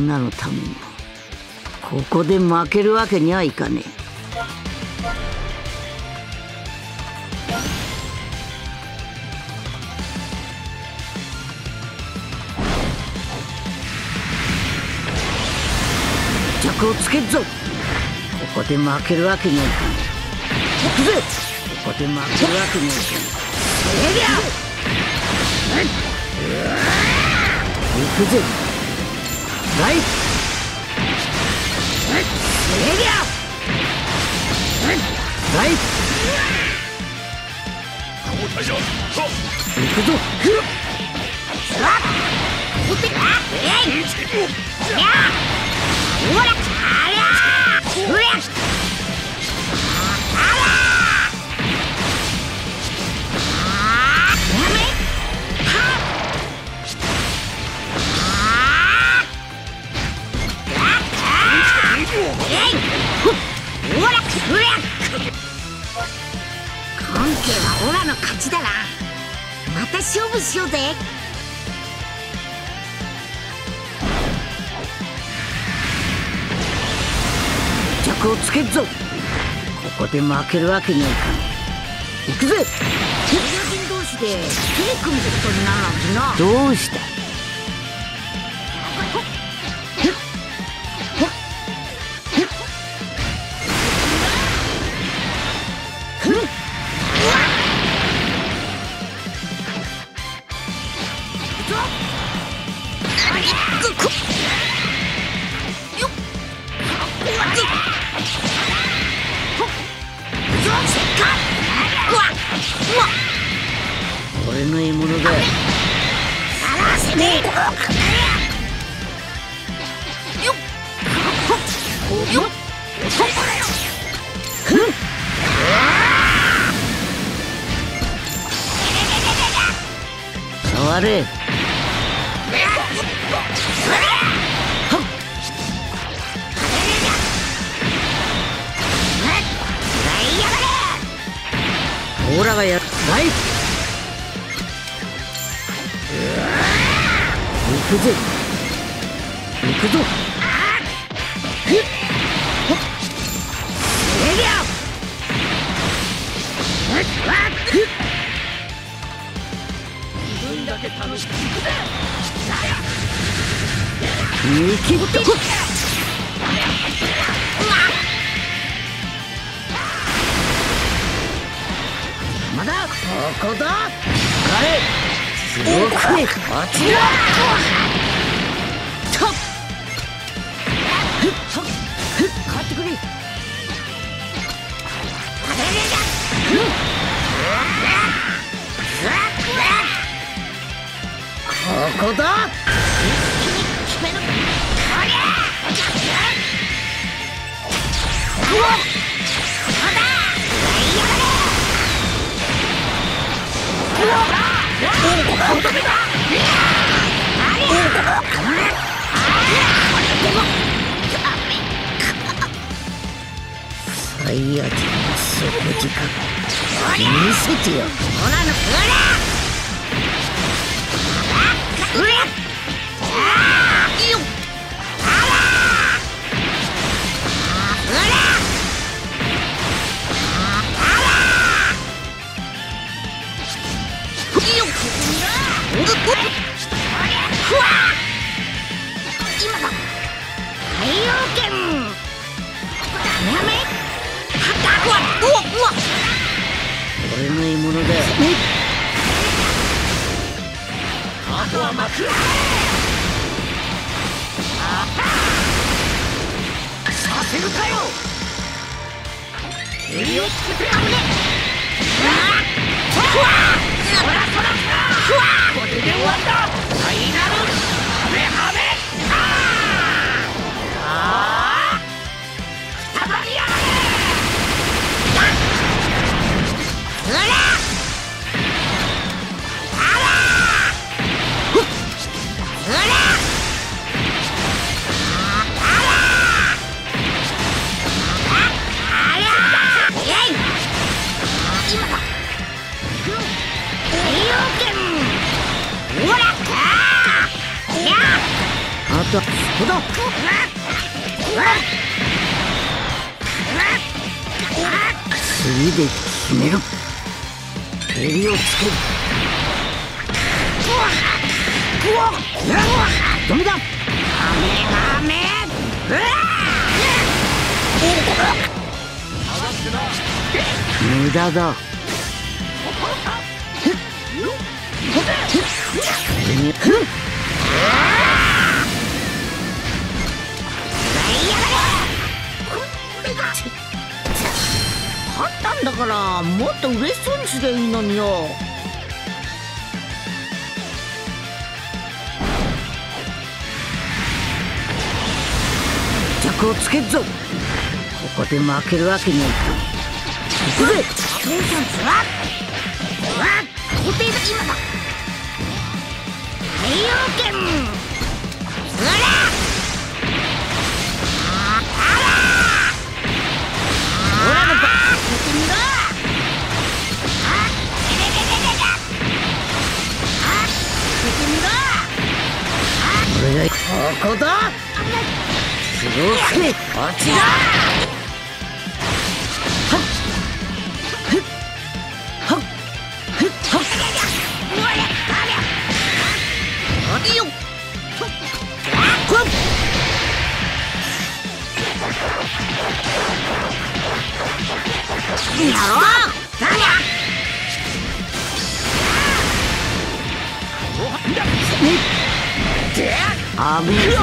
女のためにここで負けるわけにはいかねえ。をつけるぞ。ここで負けるわけにはいかない。行くぜ。ここで負けるわけにはいかない。行くぜ。ライライ行くぞ。ほら、ありゃー、うりゃ、あらー、やめ、はっ、ほら、うりゃ。今季はオラの勝ちだな。また勝負しようぜ。をつけるぞ。ここで負けるわけにはいかない。行くぜ。友人同士で手組むことになるなんてな。どうした。俺の獲物だ。触れ。オラがやる。ナイフ。行くぜ。行くぞ。自分だけ楽しく行くぜ。見切った。まだここだ。あれ。強くね。こちら。勝ってくれ。ここだ。最悪の底力見せてよ。俺の獲物だよ。あとは待つ。させるかよ。襟をつけてやるね。これで終わった。ファイナルハメハメ。再びやがれ。ほらとそこだ。次で決める。襟をつける。ダメだ。無駄だ。勝ったんだからもっと嬉しそうにすりゃいいのによ。着をつけっぞ。ここで負けるわけにはいかん。行くぜ。テンションつわっ固定だ。今だ。太陽剣つらほらのばやってみろ。俺がここだ。気をつけ。こっちだ。やろう。あめよ。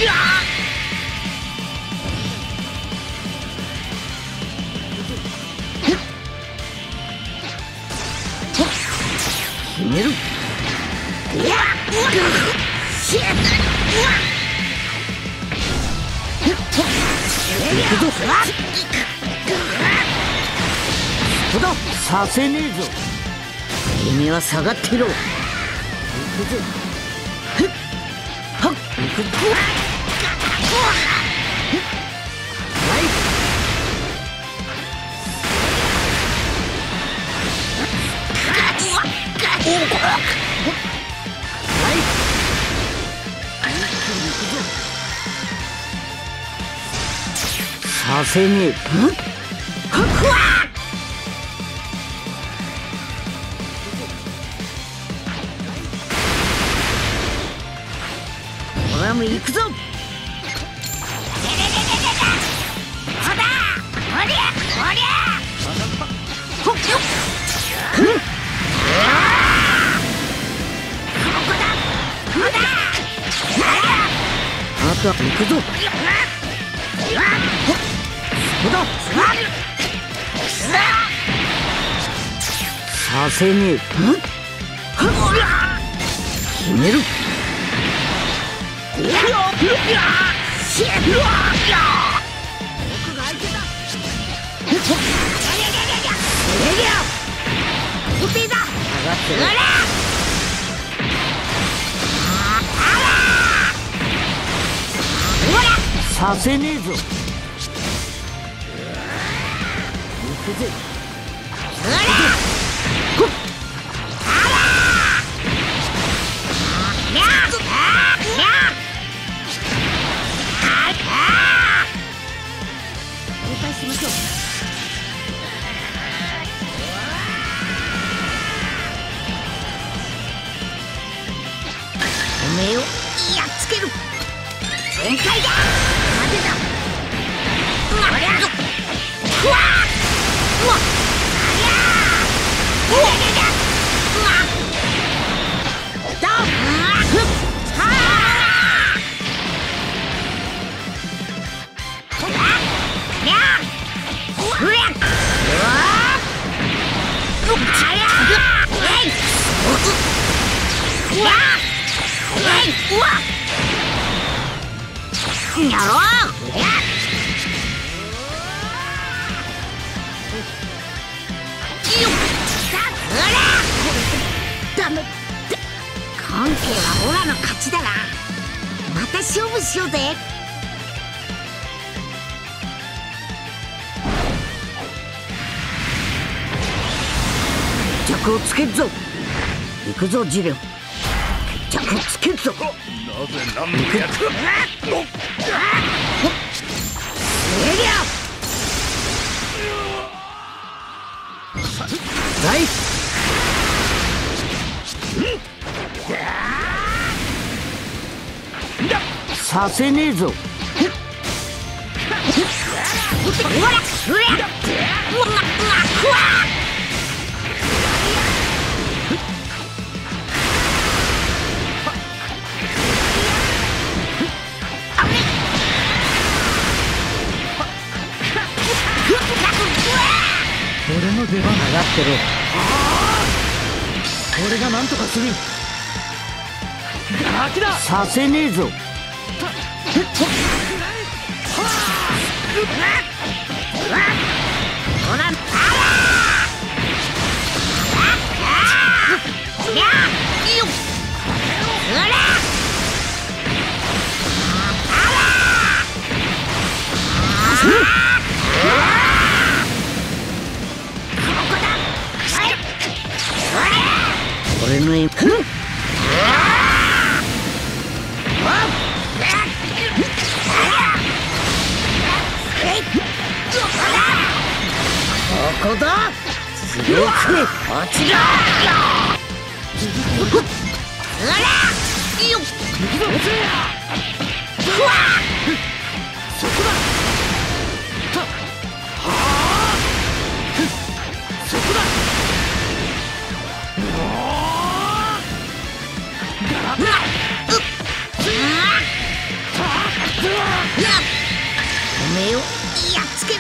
決める。行くぞ。そこだ。させねえぞ。君は下がってろ。行くぜ。はっ行くぞ。させねえ。俺も行くぞ。あとは行くぞ。させねえ。決める。させねえぞ。行くぜ。おめえをやっつける。全開だ。待てだ。ありゃぞ。うわうわありゃうわだふっはありゃうりゃうわありゃえいうわうわやろう。ダメ。今回はオラの勝ちだな。また勝負しようぜ。着をつけっぞ。行くぞジレン。決着つけるぞ。 なぜ何のやつだいさせねえぞ。 俺の出番上がってる。俺がなんとかする。ガラキだ。 させねえぞ。俺の絵ここだ。強く落ちろ。よっ。 そこだ。そこだ。 おめえをやっつける。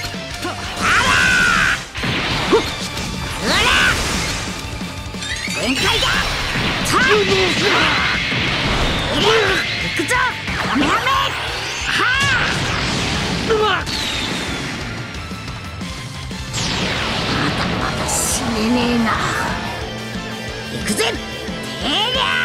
全開だ。行くぞ。カメハメ。まだ死ねねえな。行くぜ。てりゃ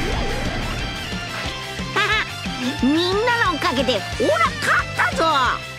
みんなのおかげでオラ勝ったぞ。